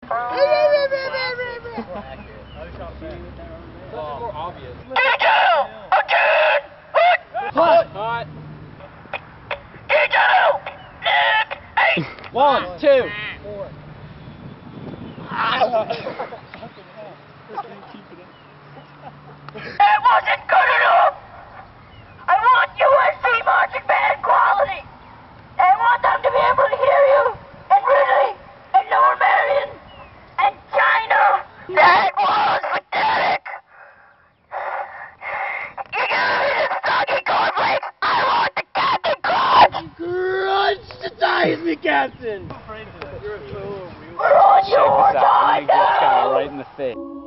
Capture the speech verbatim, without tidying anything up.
Well, obvious. Hot. Hot. One, two. Four. That wasn't good enough! I want U S C marching band quality! I want them to be able to hear you in Ridley and Lower Merion and China! That was pathetic! You give me the soggy cornflakes! I want the Captain Crunch! Crunch to die is me, Captain. We're on your Check this out. I'm side gonna get this guy now! right in the face.